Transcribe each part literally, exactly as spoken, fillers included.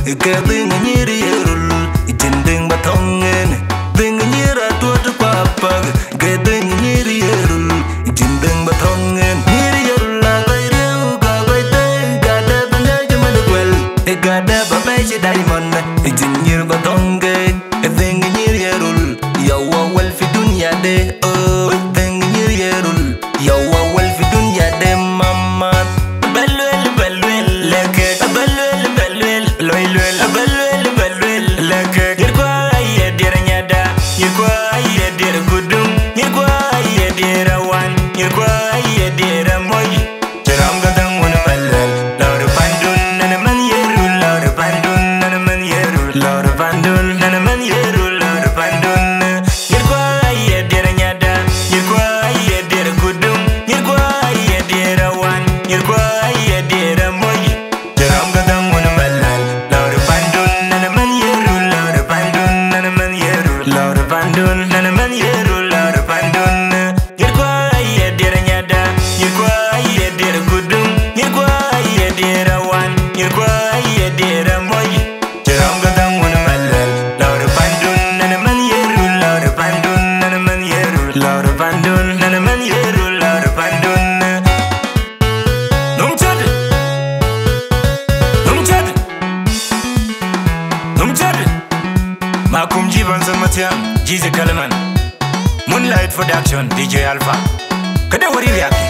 Keding nyiri yerul Jinding batongen Ding nyira tuat papag Keding nyiri yerul Jinding batongen Nyiri yerul la kai riu ga kai te Gada benda jaman kwel Gada babai si diamond Jinyir batongen Ding nyiri yerul Yawa wal fi dunya de Oh Ding nyiri yerul Yawa wal fi dunya de mama Balwel balwel Leke balwel balwel Loy loy balwel balwel Leke Yirkwa aye dir nyada Yirkwa aye dir kudum Yirkwa aye dir awan Yirkwa aye dir moy Jeram gadang un balwel Laur pandun nana man yerul Laur pandun nana man yerul Laur pandun nana man yerul Laur pandun Yirkwa aye dir nyada Yirkwa aye dir kudum Yirkwa aye dir awan Yirkwa aye dir moy Jeram gadang un balwel Laur pandun nana man yerul Laur pandun nana man yerul Laur pandun nana man yerul Laur pandun Yirkwa aye dir nyada Yirkwa aye dir kudum Yirkwa aye dir awan Yirkwa aye dir moy Jeram gadang un balwel Laur pandun nana man yerul Laur pandun nana man yerul Laur pandun nana man yerul Laur pandun Num chad Num chad Num chad Makum jiban samatiam Jize Kalaman Moonlight Production D J Alpha Kada wari yaki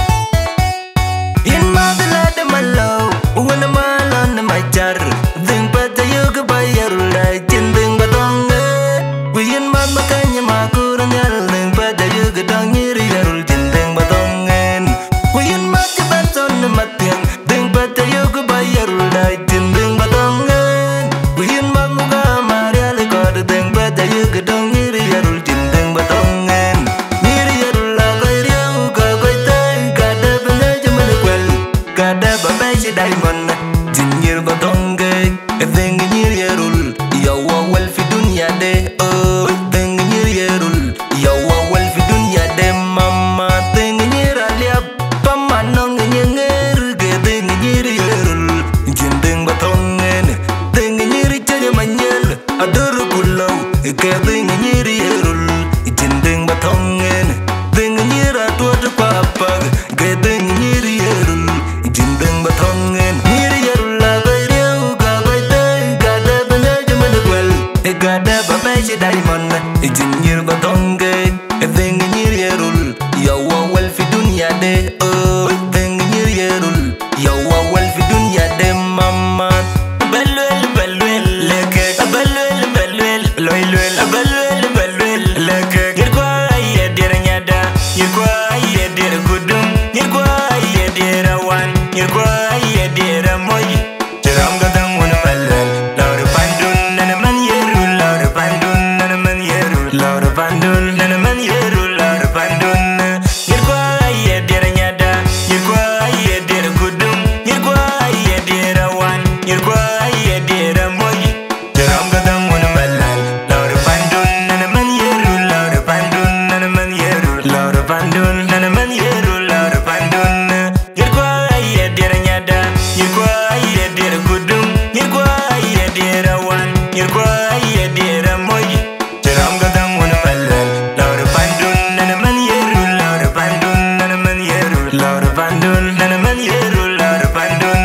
In madala de malo Wana malon my jar Ding pata yoga bayarul Dai jinding batonga Wiyin mad makanya makurang yarul Ding pata yoga dang nyiri yarul Jinding batongan Wiyin mad jabaton na matyang Ding pata yoga bayarul Dai jinding batongan Wiyin mad muka mariali kod Ding pata yoga dang nyiri yarul Jinding batongan Nyiri yarul la koi riau ka koi tay Gada benda jaman kwel Gada babai si diamond Jinyir batongan Ding nyiri yarul Yawa wal fi dunya de Oh Ding nyiri yarul Yawa wal fi dunya de mama Ding nyiri aliap Pamanong nyenger Ding nyiri yarul Jinding batongan Ding nyiri chaya manyel Adur kulau Ding nyiri yarul Jinding batongan Ding nyiri atuat papag Ding nyiri yarul Jinding batongan Nyiri yarul la kai riau ka kai te Gada benda jaman kwel Gada babai si diamond Jinyir batongan Ding nyiri yarul Yawa wal fi dunya de Oh Ding nyiri yarul Yawa wal fi dunya de mama Balwel balwel Leke balwel balwel Loy loy balwel balwel Leke Yirkwa aye dir nyada Yirkwa aye dir kudum Yirkwa aye dir awan Yirkwa aye dir moy Jeram gadang un balwel Laur pandun nana man yerul Laur pandun nana man yerul Laur pandun nana man yerul Laur pandun Yirkwa aye dir nyada Yirkwa aye dir kudum Yirkwa aye dir awan Yirkwa aye dir moy Jeram gadang un balwel Laur pandun nana man yerul Laur pandun nana man yerul Laur pandun nana man yerul Laur pandun Yirkwa aye dir nyada Yirkwa aye dir kudum Yirkwa aye dir awan Yirkwa aye dir moy Jeram gadang un balwel Laur pandun nana man yerul Laur pandun nana man yerul Laur pandun nana man yerul Laur pandun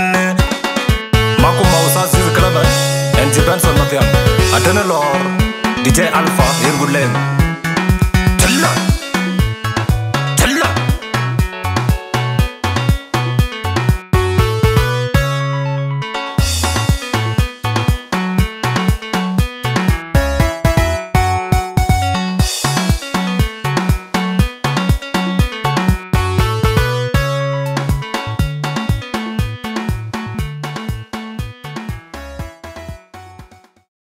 Makum mausa sis kalaban And Japan son matyam Adana lor D J Alpha Yergulen